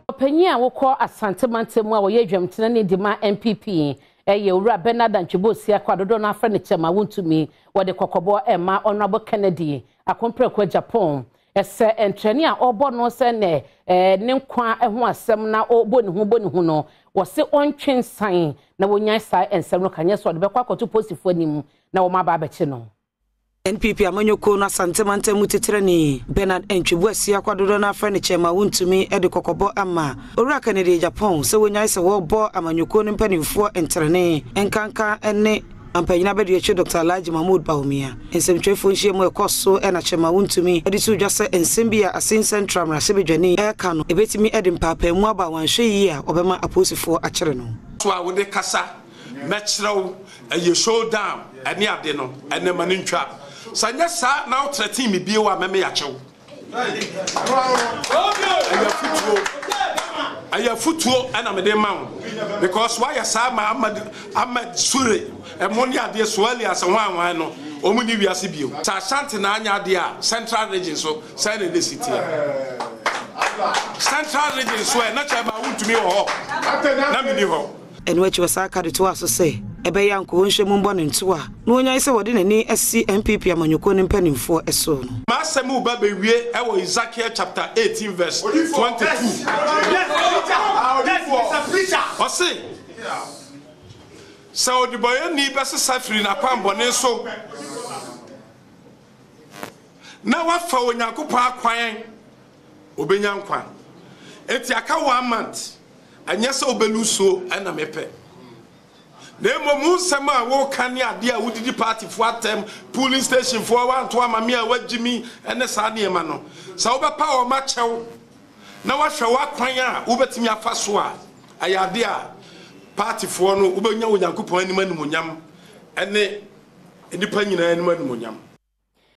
Openya wokọ Asante Mantemu a woye dwamtena ne dima NPP eye owura Bernard Antwibosia kwadodo na afre ne chema wontumi wode kokobo ema Honorable Kennedy akompreko Japan ese entreni a obo no se ne nkwa ho asem na obo ne hu no wo se ontwen san na wonya sai ensem no kanye so de bekwa akoto posifo anim na wo ma ba beche no NPP amanyoko na Asante Mantemu tetrani Bernard Antwibosia kwadodo na afre ne chema wontumi ede kokobo ama owura Kennedy Japan se wonya se wo bo amanyoko no mpanimfo entreni enkanka ene ampanyina bedu eche Dr. Alhaji Mahmoud Baumia ensemtwefo nhie mo ekoso ena chema wontumi edi so dwase ensembia asin central mrase bedwani eka no ebetimi edi mpapa mu aba wanhwe yi a obema aposifo akere no so a wode kasa mechrew eye showdown ani ade no ene mani ntwa sanya sa na otrati mi bie wa meme yachew aya futuo ana me de mawo because why ya sa ma Ahmed Sure emoni ade soali asanwan no omuni wiase bio sa Ashanti na anya ade a central region so say na the city central region so na chaba wontumi ho na me ni ho eno echi wasaka de to aso say ebe ya nko wonhwe mu mbɔ ne nto a no onya ise wode nani asi MPP amanyoko ne mpanimfo eso no masemu ba bewie ewo Ezekiel chapter 18 verse 22 osi so the boy ni bese safiri na kwambone so na wafa onyankopɔ akwan obenya nkwa eti aka 1 month anyese obeluso na mepe Nemo musema wo kani ade a wudidi party for atem polling station for one to amame a wagimi ene saa ne ma no sa wo bepa o ma chew na wa hwe wa kwan a wo betimi afa so a ayade a party for no wo benya onyankopon animanyam ene enipa nyina animanyam